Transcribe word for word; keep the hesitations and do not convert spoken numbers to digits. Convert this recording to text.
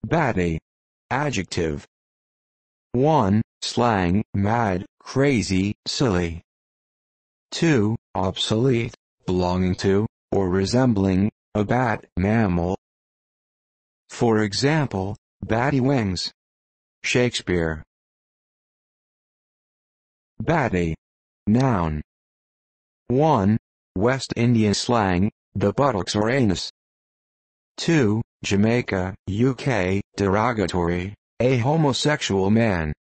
Batty. Adjective. one. Slang, mad, crazy, silly. two. Obsolete, belonging to, or resembling, a bat, mammal. For example, batty wings. Shakespeare. Batty. Noun. one. West Indian slang, the buttocks or anus. two. Jamaica, U K, derogatory, a homosexual man.